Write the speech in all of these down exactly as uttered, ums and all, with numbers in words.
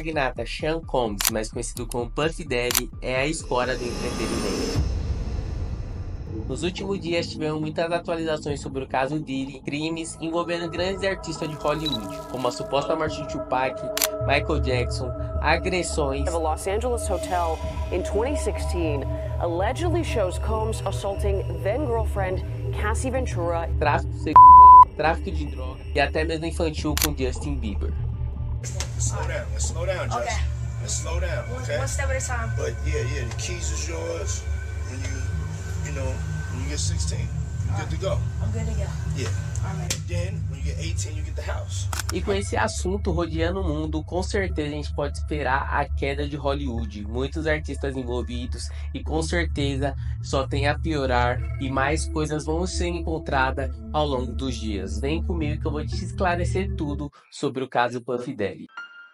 magnata Sean Combs, mais conhecido como Puff Daddy, é a escória do entretenimento. Nos últimos dias tivemos muitas atualizações sobre o caso Diddy, crimes envolvendo grandes artistas de Hollywood, como a suposta morte de Tupac, Michael Jackson, agressões. A Los Angeles hotel in twenty sixteen allegedly shows Combs assaulting then-girlfriend Cassie Ventura, tráfico sexual, tráfico de droga e até mesmo infantil com Justin Bieber. Let's slow down. Let's slow down, Justin. Okay. Let's slow down, okay? One step at a time. But yeah, yeah, the keys is yours. When you, you know, when you get sixteen, you're good to go. I'm good to go. Yeah. All right. And then when you get eighteen, you get the house. E com esse assunto rodeando o mundo, com certeza a gente pode esperar a queda de Hollywood, muitos artistas envolvidos e com certeza só tem a piorar e mais coisas vão ser encontradas ao longo dos dias. Vem comigo que eu vou te esclarecer tudo sobre o caso Puff Daddy.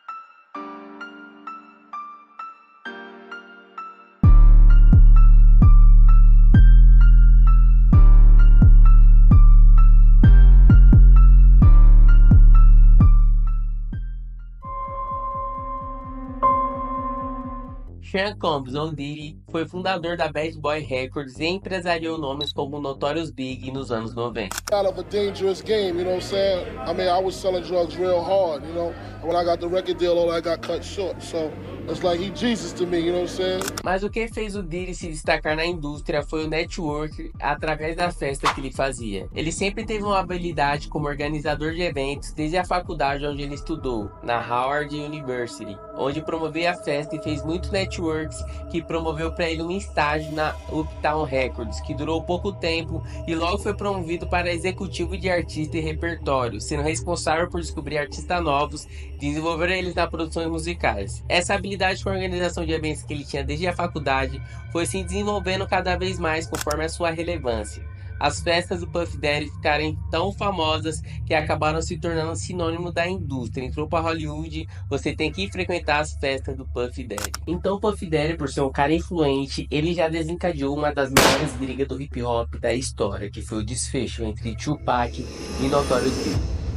Sean Combs, ou Diddy, foi fundador da Bad Boy Records e empresariou nomes como Notorious Big nos anos noventa. Out of a dangerous game, you know what I'm saying? I mean, I was selling drugs real hard, you know? And when I got the record deal, all I got cut short. So it's like he Jesus to me, you know what I'm saying? Mas o que fez o Diddy se destacar na indústria foi o network através da festa que ele fazia. Ele sempre teve uma habilidade como organizador de eventos desde a faculdade onde ele estudou, na Howard University, onde promovia a festa e fez muitos networks que promoveu para ele um estágio na Uptown Records, que durou pouco tempo e logo foi promovido para executivo de artista e repertório, sendo responsável por descobrir artistas novos e desenvolver eles nas produções musicais. Essa habilidade com a organização de eventos que ele tinha desde a faculdade foi se desenvolvendo cada vez mais conforme a sua relevância. As festas do Puff Daddy ficaram tão famosas que acabaram se tornando sinônimo da indústria. Entrou para Hollywood, você tem que frequentar as festas do Puff Daddy. Então o Puff Daddy, por ser um cara influente, ele já desencadeou uma das maiores brigas do hip hop da história, que foi o desfecho entre Tupac e Notorious Big.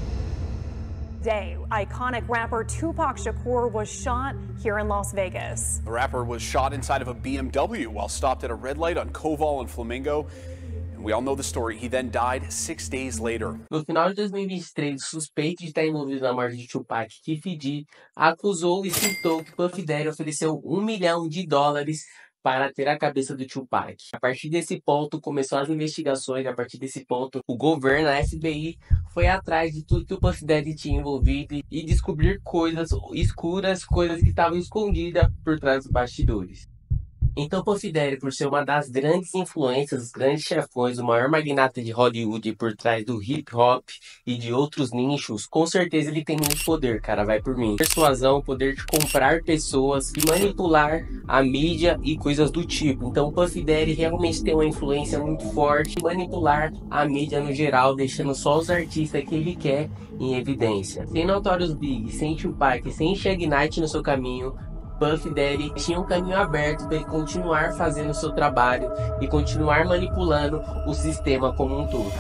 Day, iconic rapper Tupac Shakur was shot here in Las Vegas. The rapper was shot inside of a B M W while stopped at a red light on Koval and Flamingo. We all know the story. He then died six days later. No final de dois mil e vinte e três, o suspeito de estar envolvido na morte de Tupac, Keffe D, acusou e citou que Puff Daddy ofereceu um milhão de dólares para ter a cabeça do Tupac. A partir desse ponto, começou as investigações. A partir desse ponto, o governo, a F B I, foi atrás de tudo que o Puff Daddy tinha envolvido e descobrir coisas escuras, coisas que estavam escondidas por trás dos bastidores. Então Puff Daddy, por ser uma das grandes influências, os grandes chefões, o maior magnata de Hollywood por trás do hip hop e de outros nichos, com certeza ele tem muito poder, cara, vai por mim. Persuasão, o poder de comprar pessoas e manipular a mídia e coisas do tipo. Então Puff Daddy realmente tem uma influência muito forte em manipular a mídia no geral, deixando só os artistas que ele quer em evidência. Sem Notorious Big, sem Tupac, sem Suge Knight no seu caminho, Puff Daddy tinha um caminho aberto para ele continuar fazendo o seu trabalho e continuar manipulando o sistema como um todo.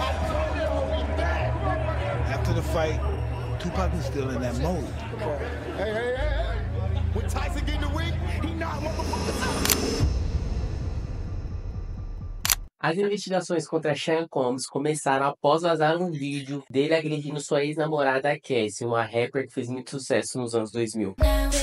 After the fight, Tupac was still in that mode. Hey, hey, hey, hey. When Tyson get in the ring, he knocked motherfuckers out. As investigações contra Sean Combs começaram após vazar um vídeo dele agredindo sua ex-namorada Cassie, uma rapper que fez muito sucesso nos anos dois mil.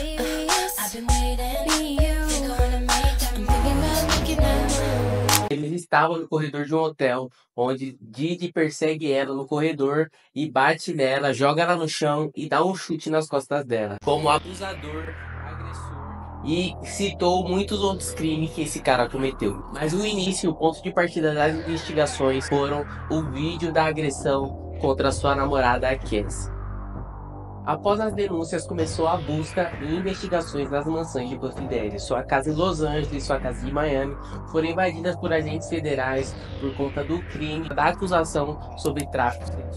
Eles estavam no corredor de um hotel, onde Diddy persegue ela no corredor e bate nela, joga ela no chão e dá um chute nas costas dela, como abusador, agressor, e citou muitos outros crimes que esse cara cometeu. Mas o início, o ponto de partida das investigações foram o vídeo da agressão contra sua namorada Cassie. Após as denúncias, começou a busca e investigações nas mansões de Puff Daddy. Sua casa em Los Angeles e sua casa em Miami foram invadidas por agentes federais por conta do crime da acusação sobre tráfico sexual.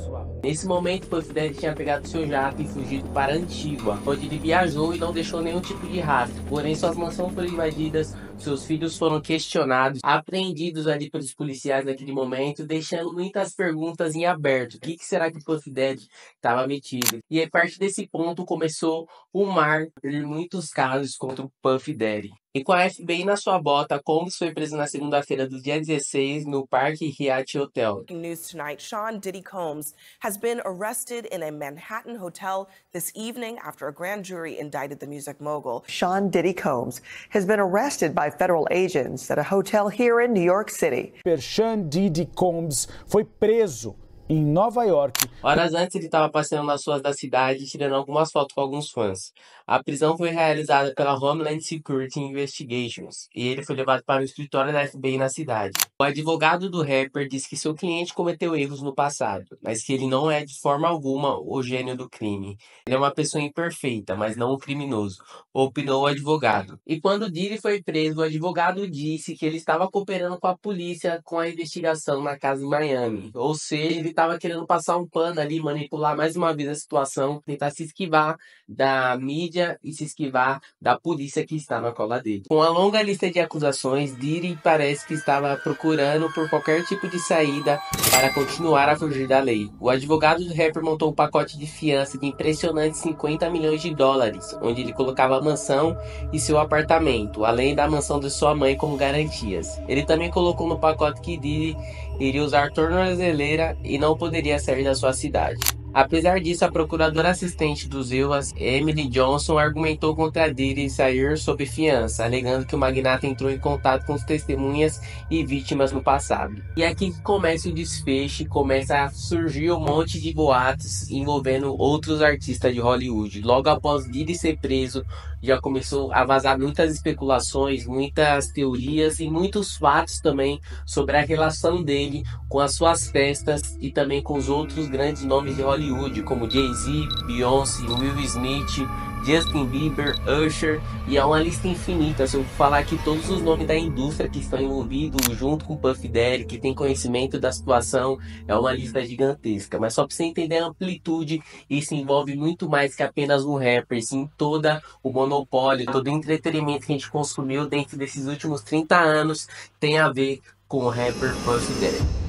Nesse momento, Puff Daddy tinha pegado seu jato e fugido para Antigua, onde ele viajou e não deixou nenhum tipo de rastro. Porém, suas mansões foram invadidas, seus filhos foram questionados, apreendidos ali pelos policiais naquele momento, deixando muitas perguntas em aberto. O que, que será que o Puff Daddy estava metido? E a partir desse ponto começou o mar de muitos casos contra o Puff Daddy. E com a F B I na sua bota, Combs foi preso na segunda-feira do dia dezesseis no Parque Hyatt Hotel. News tonight, Sean Diddy Combs has been arrested in a Manhattan hotel this evening after a grand jury indicted the music mogul. Sean Diddy Combs has been arrested by federal agents at a hotel here in New York City. Sean Diddy Combs foi preso em Nova York. Horas antes, ele estava passeando nas ruas da cidade, tirando algumas fotos com alguns fãs. A prisão foi realizada pela Homeland Security Investigations e ele foi levado para o escritório da F B I na cidade. O advogado do rapper disse que seu cliente cometeu erros no passado, mas que ele não é de forma alguma o gênio do crime. Ele é uma pessoa imperfeita, mas não um criminoso, opinou o advogado. E quando Diddy foi preso, o advogado disse que ele estava cooperando com a polícia com a investigação na casa em Miami. Ou seja, ele estava querendo passar um pano ali, manipular mais uma vez a situação, tentar se esquivar da mídia e se esquivar da polícia que está na cola dele. Com a longa lista de acusações, Diddy parece que estava procurando por qualquer tipo de saída para continuar a fugir da lei. O advogado do rapper montou um pacote de fiança de impressionantes cinquenta milhões de dólares, onde ele colocava a mansão e seu apartamento, além da mansão de sua mãe como garantias. Ele também colocou no pacote que Diddy iria usar tornozeleira e não poderia sair da sua cidade. Apesar disso, a procuradora assistente dos E U As, Emily Johnson, argumentou contra Diddy sair sob fiança, alegando que o magnata entrou em contato com as testemunhas e vítimas no passado. E é aqui que começa o desfecho, começa a surgir um monte de boatos envolvendo outros artistas de Hollywood. Logo após Diddy ser preso, já começou a vazar muitas especulações, muitas teorias e muitos fatos também sobre a relação dele com as suas festas e também com os outros grandes nomes de Hollywood, como Jay-Z, Beyoncé, Will Smith, Justin Bieber, Usher, e é uma lista infinita. Se eu falar aqui todos os nomes da indústria que estão envolvidos junto com o Puff Daddy, que tem conhecimento da situação, é uma lista gigantesca. Mas só para você entender a amplitude, isso envolve muito mais que apenas um rapper, sim todo o monopólio, todo o entretenimento que a gente consumiu dentro desses últimos trinta anos tem a ver com o rapper Puff Daddy.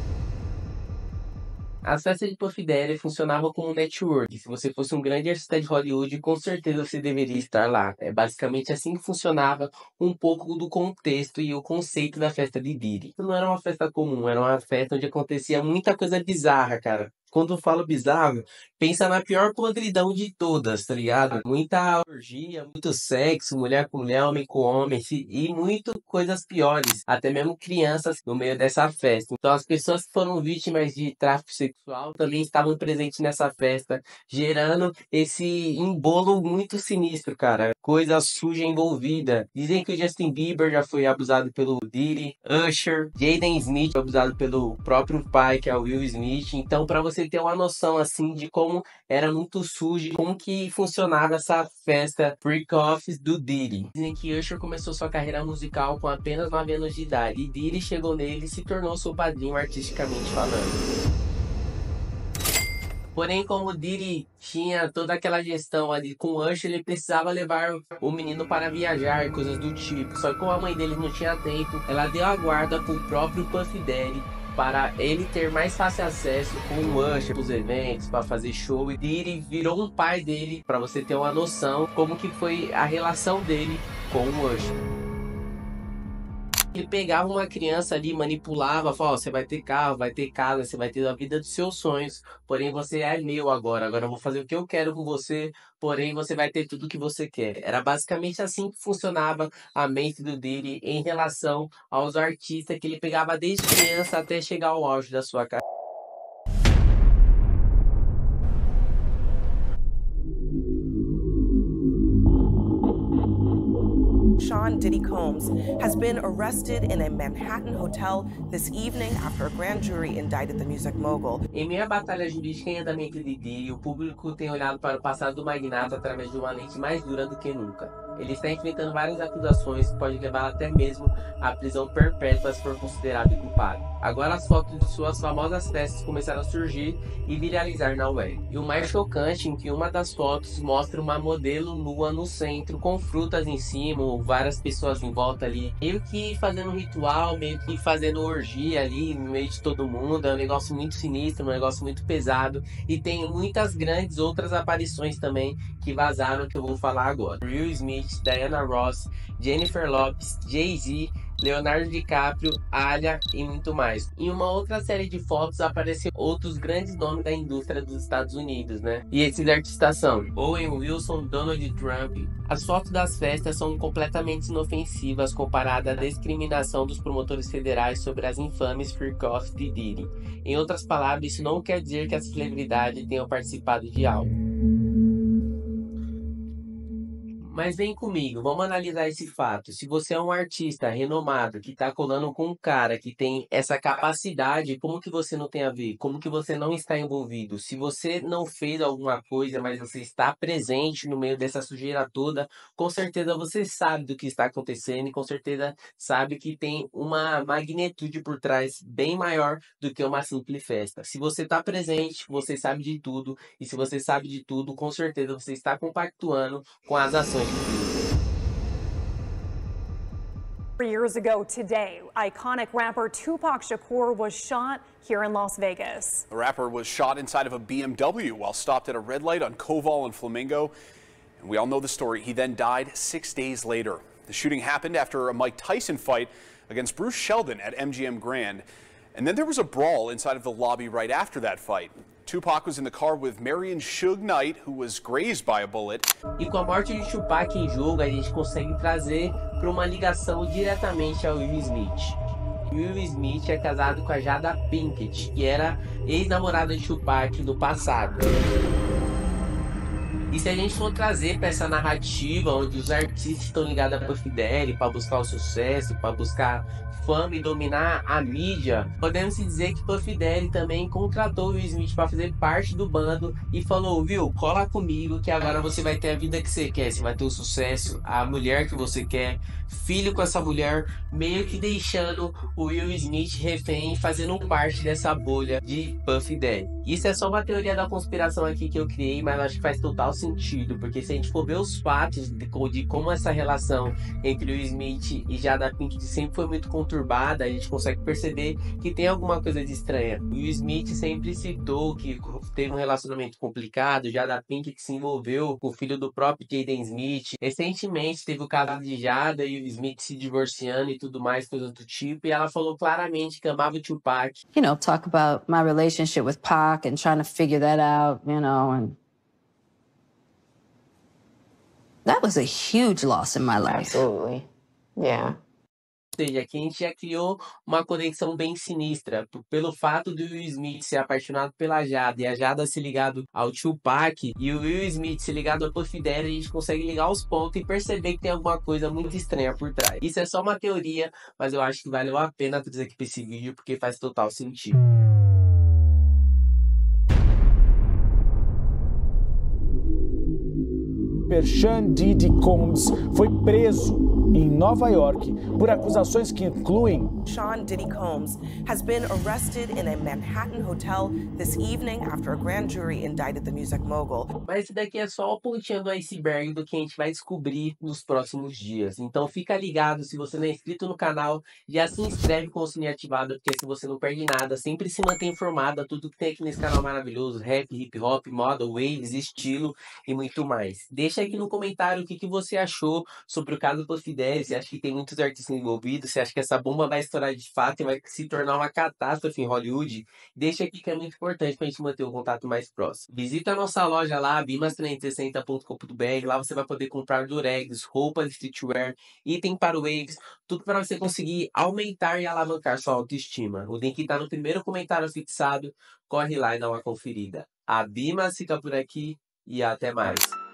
As festas de Puff Daddy funcionavam como um network. Se você fosse um grande artista de Hollywood, com certeza você deveria estar lá. É basicamente assim que funcionava um pouco do contexto e o conceito da festa de Diddy. Não era uma festa comum, era uma festa onde acontecia muita coisa bizarra, cara. Quando eu falo bizarro, pensa na pior podridão de todas, tá ligado? Muita orgia, muito sexo, mulher com mulher, homem com homem, e muito coisas piores. Até mesmo crianças no meio dessa festa. Então as pessoas que foram vítimas de tráfico sexual também estavam presentes nessa festa, gerando esse embolo muito sinistro, cara. Coisa suja envolvida. Dizem que o Justin Bieber já foi abusado pelo Diddy, Usher, Jaden Smith foi abusado pelo próprio pai, que é o Will Smith. Então, pra você ter uma noção assim de como era muito sujo, como que funcionava essa festa freak-offs do Diddy. Dizem que Usher começou sua carreira musical com apenas nove anos de idade e Diddy chegou nele e se tornou seu padrinho artisticamente falando. Porém, como o Diddy tinha toda aquela gestão ali com o Usher, ele precisava levar o menino para viajar, coisas do tipo. Só que como a mãe dele não tinha tempo, ela deu a guarda pro próprio Puff Daddy para ele ter mais fácil acesso com o Usher, os eventos, para fazer show. E Diddy virou um pai dele, para você ter uma noção como que foi a relação dele com o Usher. Ele pegava uma criança ali, manipulava, falava, ó, você vai ter carro, vai ter casa, você vai ter a vida dos seus sonhos, porém você é meu agora, agora eu vou fazer o que eu quero com você, porém você vai ter tudo o que você quer. Era basicamente assim que funcionava a mente do Diddy em relação aos artistas que ele pegava desde criança até chegar ao auge da sua carreira. Sean Diddy Combs has been arrested in a Manhattan hotel this evening after a grand jury indicted the music mogul. Em meio à batalha jurídica em andamento de Diddy, o público tem olhado para o passado do magnata através de uma lente mais dura do que nunca. Ele está enfrentando várias acusações que podem levar até mesmo à prisão perpétua se for considerado culpado. Agora as fotos de suas famosas festas começaram a surgir e viralizar na web. E o mais chocante é que uma das fotos mostra uma modelo nua no centro, com frutas em cima, várias pessoas em volta ali, meio que fazendo um ritual, meio que fazendo orgia ali no meio de todo mundo. É um negócio muito sinistro, um negócio muito pesado, e tem muitas grandes outras aparições também que vazaram, que eu vou falar agora. Will Smith, Diana Ross, Jennifer Lopez, Jay-Z, Leonardo DiCaprio, Alia e muito mais. Em uma outra série de fotos aparecem outros grandes nomes da indústria dos Estados Unidos, né? E esses artistas são Owen Wilson, Donald Trump. As fotos das festas são completamente inofensivas comparada à discriminação dos promotores federais sobre as infames freak-offs de Diddy. Em outras palavras, isso não quer dizer que as celebridades tenham participado de algo. Mas vem comigo, vamos analisar esse fato. Se você é um artista renomado que tá colando com um cara que tem essa capacidade, como que você não tem a ver? Como que você não está envolvido? Se você não fez alguma coisa, mas você está presente no meio dessa sujeira toda, com certeza você sabe do que está acontecendo e com certeza sabe que tem uma magnitude por trás bem maior do que uma simples festa. Se você está presente, você sabe de tudo, e se você sabe de tudo, com certeza você está compactuando com as ações. Three years ago today, iconic rapper Tupac Shakur was shot here in Las Vegas. The rapper was shot inside of a B M W while stopped at a red light on Koval and Flamingo. And we all know the story. He then died six days later. The shooting happened after a Mike Tyson fight against Bruce Sheldon at M G M Grand. And then there was a brawl inside of the lobby right after that fight. Tupac was in the car with Marion Suge Knight, who was grazed by a bullet. E com a morte de Tupac em jogo, a gente consegue trazer para uma ligação diretamente ao Will Smith. Will Smith é casado com a Jada Pinkett, que era ex-namorada de Tupac no passado. E se a gente for trazer para essa narrativa onde os artistas estão ligados a Puff Daddy para buscar o sucesso, para buscar fama e dominar a mídia, podemos dizer que Puff Daddy também contratou o Will Smith para fazer parte do bando e falou: viu, cola comigo que agora você vai ter a vida que você quer, você vai ter o sucesso, a mulher que você quer, filho com essa mulher, meio que deixando o Will Smith refém, fazendo parte dessa bolha de Puff Daddy. Isso é só uma teoria da conspiração aqui que eu criei, mas eu acho que faz total sentido, porque se a gente for ver os fatos de, de como essa relação entre Will Smith e Jada Pinkett sempre foi muito conturbada, a gente consegue perceber que tem alguma coisa de estranha. O Will Smith sempre citou que teve um relacionamento complicado, Jada Pinkett se envolveu com o filho do próprio Jaden Smith. Recentemente teve o caso de Jada e o Smith se divorciando e tudo mais, coisas do tipo, e ela falou claramente que amava o Tupac. You know, talk about my relationship with Pac and trying to figure that out, you know, and that was a huge loss in my life. Absolutely. Yeah. Ou seja, aqui a gente já criou uma conexão bem sinistra, pelo fato do Will Smith ser apaixonado pela Jada e a Jada se ligado ao Tupac e o Will Smith se ligado ao Puff Daddy, a gente consegue ligar os pontos e perceber que tem alguma coisa muito estranha por trás. Isso é só uma teoria, mas eu acho que valeu a pena trazer aqui para esse vídeo porque faz total sentido. Sean Diddy Combs foi preso em Nova York por acusações que incluem Sean Diddy Combs has been arrested in a Manhattan hotel this evening after a grand jury indicted the music mogul. Mas esse daqui é só a pontinha do iceberg do que a gente vai descobrir nos próximos dias. Então fica ligado, se você não é inscrito no canal, já se inscreve com o sininho ativado, porque se você não perde nada, sempre se mantém informado a tudo que tem aqui nesse canal maravilhoso, rap, hip hop, moda, waves, estilo e muito mais. Deixa aqui no comentário o que, que você achou sobre o caso do Puff Daddy. Você acha que tem muitos artistas envolvidos? Você acha que essa bomba vai estourar de fato e vai se tornar uma catástrofe em Hollywood? Deixa aqui que é muito importante para a gente manter o contato mais próximo. Visita a nossa loja lá, bimas trezentos e sessenta ponto com ponto br. Lá você vai poder comprar duregs, roupas, streetwear, item para waves, tudo para você conseguir aumentar e alavancar sua autoestima. O link está no primeiro comentário fixado. Corre lá e dá uma conferida. A Bimas fica por aqui e até mais.